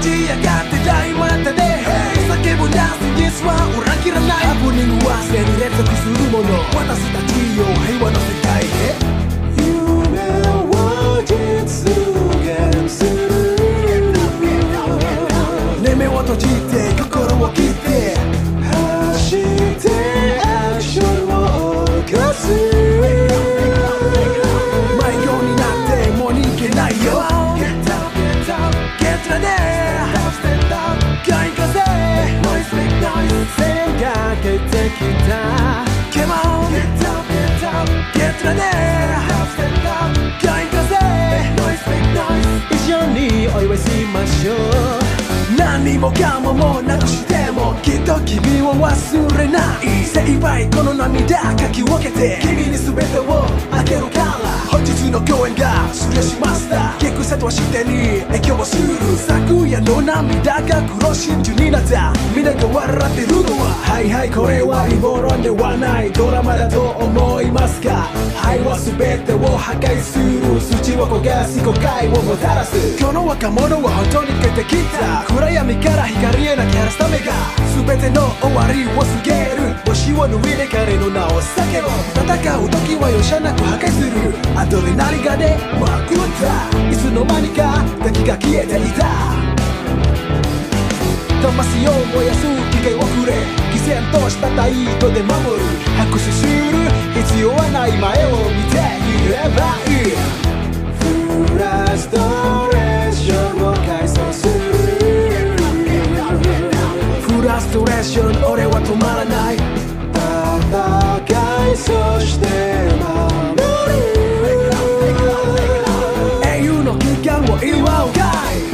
ち上がって大股で叫ぶダンスディスは裏切らない。ハプニングは常に連続するもの。私たちよ平和の世界へ夢は実現する。ね目を閉じて心を切って走ってアクションを起こす。迷子になってもう逃げないよ。Get up, get up, get ready。ガイ風Noise make noise。線がけてきた Come on Get up, get up, get ready。ガイ風Noise make noise。一緒にお祝いしましょう。何もかももうなくしてもきっと君を忘れない。精一杯この涙かき分けて君に全てをあげるから。本日の公演がすりゃしました。結局さとは視点に影響をする。昨夜の涙が黒真珠になった。皆が笑ってるのははいはいこれはリボロンではないドラマだと思いますか。愛は全てを破壊する。筋を焦がし誤解をもたらす。この若者は本当に出てきた。暗闇から光へなきゃすためが全ての終わりを告げる。星を脱いで彼の名を叫ぶ。戦う時は容赦なく破壊する。アドレナリンがねまくった。いつの間にか敵が消えていた。魂を燃やす機会をくれ。偽善とした態度で守る。拍手する必要はない前を見ていればいい。フラストレーションを解消する。フラストレーション俺は止まらない。戦いそして守る。英雄の期間を祝うかい。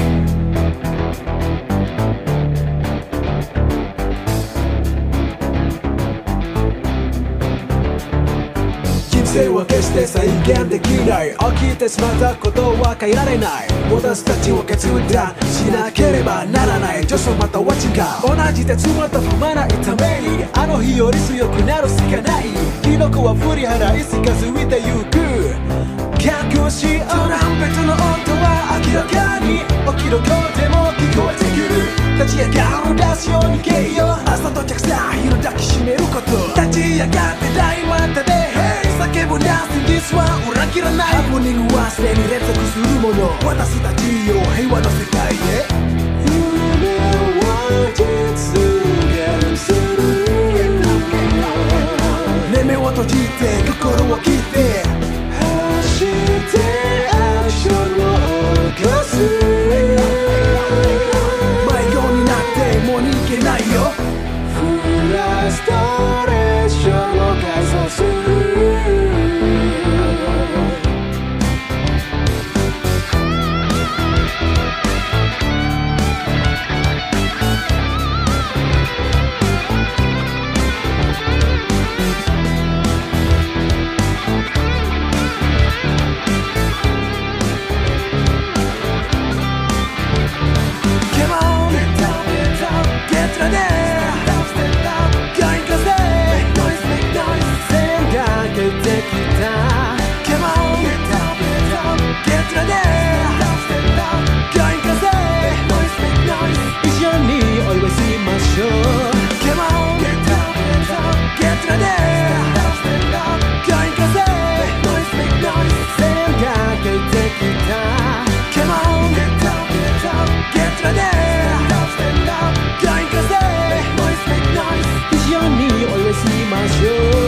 人生は決して再現できない。起きてしまったことは変えられない。私たちを決断しなければならない。女装または違う。同じ鉄また踏まないためにあの日より強くなるしかない。キノコは振り払い近づいてゆく。隠しトランペットの音は明らかに起きる声でも聞こえてくる。立ち上がるダッシュを逃げよう。朝と着さ日の抱きしめること。立ち上がって大股で叫ぶダンスディスは裏切らない。ハプニングは常に連続するもの。私たちよ平和の世界へ夢は実現する。ね目を閉じて心を切って走ってアクションを起こす。迷子になってもう逃げないよ。フラストレーションを解消する。一緒にお祝いしましょう。